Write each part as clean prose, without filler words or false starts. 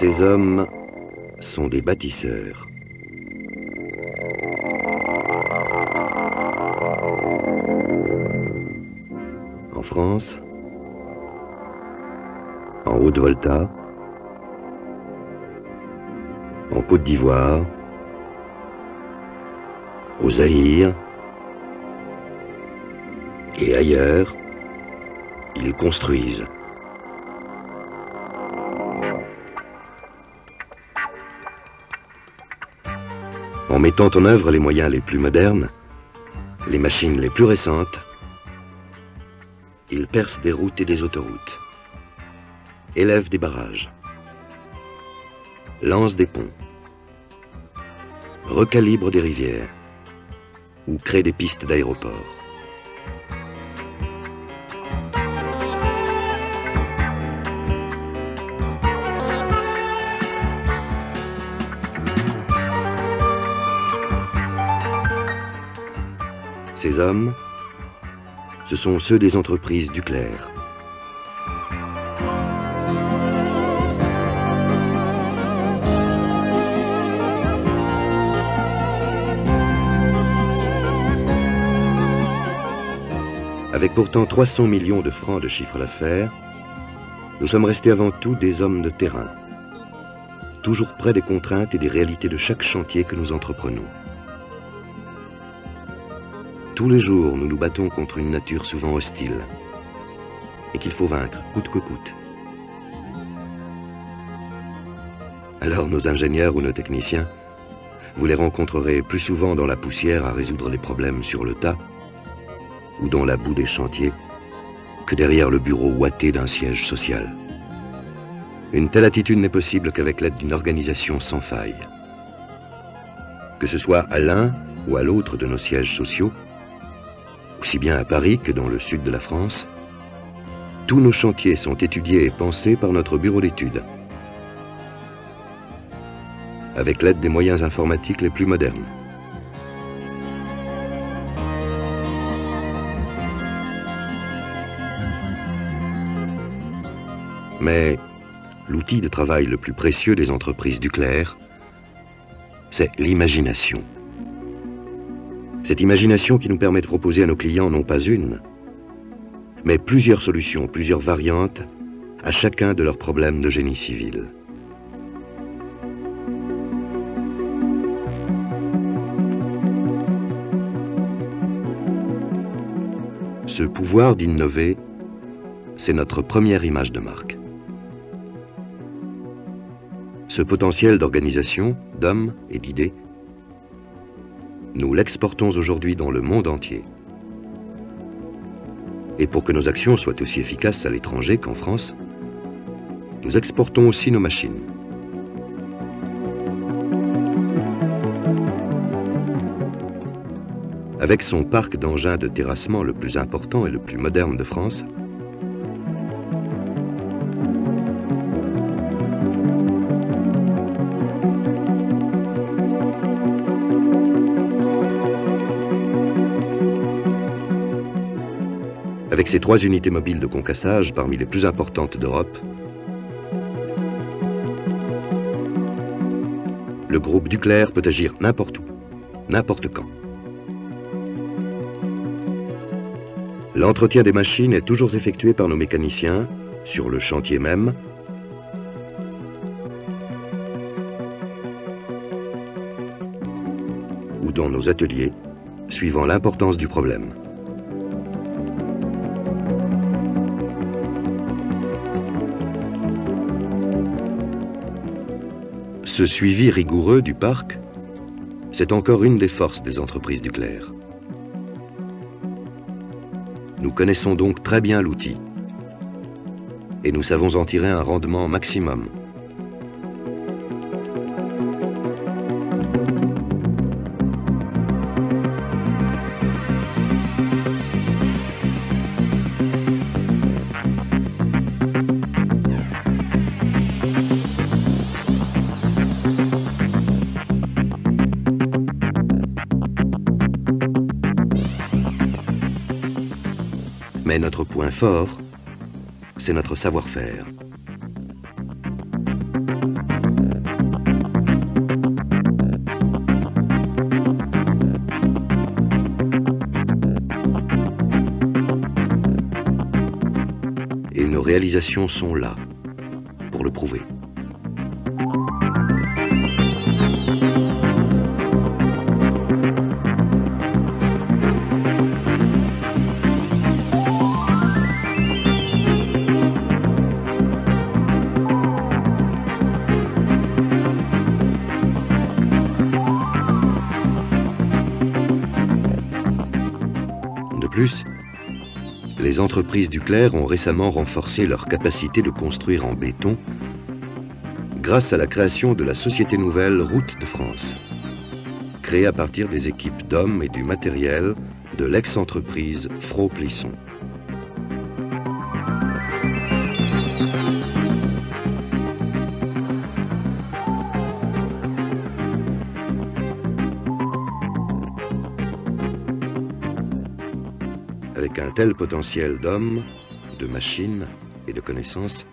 Ces hommes sont des bâtisseurs. En France, en Haute-Volta, en Côte d'Ivoire, au Zaïre et ailleurs, ils construisent. En mettant en œuvre les moyens les plus modernes, les machines les plus récentes, ils percent des routes et des autoroutes, élèvent des barrages, lancent des ponts, recalibrent des rivières ou créent des pistes d'aéroports. Ces hommes, ce sont ceux des entreprises Duclerc. Avec pourtant 300 millions de francs de chiffre d'affaires, nous sommes restés avant tout des hommes de terrain, toujours près des contraintes et des réalités de chaque chantier que nous entreprenons. Tous les jours, nous nous battons contre une nature souvent hostile et qu'il faut vaincre, coûte que coûte. Alors nos ingénieurs ou nos techniciens, vous les rencontrerez plus souvent dans la poussière à résoudre les problèmes sur le tas ou dans la boue des chantiers que derrière le bureau ouaté d'un siège social. Une telle attitude n'est possible qu'avec l'aide d'une organisation sans faille. Que ce soit à l'un ou à l'autre de nos sièges sociaux, aussi bien à Paris que dans le sud de la France, tous nos chantiers sont étudiés et pensés par notre bureau d'études, avec l'aide des moyens informatiques les plus modernes. Mais l'outil de travail le plus précieux des entreprises Duclerc, c'est l'imagination. Cette imagination qui nous permet de proposer à nos clients non pas une, mais plusieurs solutions, plusieurs variantes à chacun de leurs problèmes de génie civil. Ce pouvoir d'innover, c'est notre première image de marque. Ce potentiel d'organisation, d'hommes et d'idées, nous l'exportons aujourd'hui dans le monde entier. Et pour que nos actions soient aussi efficaces à l'étranger qu'en France, nous exportons aussi nos machines. Avec son parc d'engins de terrassement le plus important et le plus moderne de France, avec ses 3 unités mobiles de concassage parmi les plus importantes d'Europe, le groupe Duclerc peut agir n'importe où, n'importe quand. L'entretien des machines est toujours effectué par nos mécaniciens, sur le chantier même, ou dans nos ateliers, suivant l'importance du problème. Ce suivi rigoureux du parc, c'est encore une des forces des entreprises Duclerc. Nous connaissons donc très bien l'outil et nous savons en tirer un rendement maximum. Mais notre point fort, c'est notre savoir-faire. réalisations sont là pour le prouver. De plus, les entreprises du Clerc ont récemment renforcé leur capacité de construire en béton grâce à la création de la société nouvelle Route de France, créée à partir des équipes d'hommes et du matériel de l'ex-entreprise Fros-Plisson. Avec un tel potentiel d'hommes, de machines et de connaissances,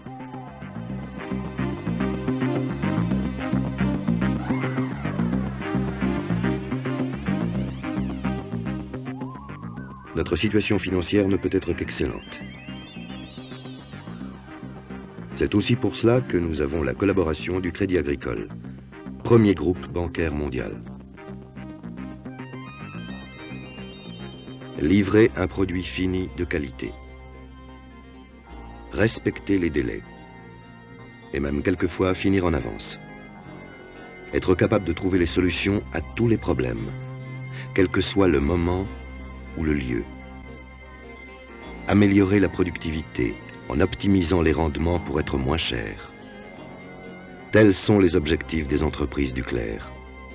notre situation financière ne peut être qu'excellente. C'est aussi pour cela que nous avons la collaboration du Crédit Agricole, premier groupe bancaire mondial. Livrer un produit fini de qualité. Respecter les délais. Et même quelquefois finir en avance. Être capable de trouver les solutions à tous les problèmes, quel que soit le moment ou le lieu. Améliorer la productivité en optimisant les rendements pour être moins cher. Tels sont les objectifs des entreprises du Clerc.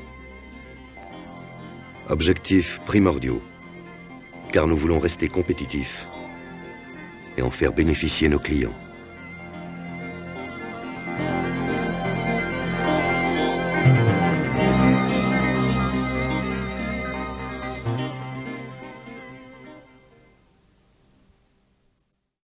Objectifs primordiaux, car nous voulons rester compétitifs et en faire bénéficier nos clients.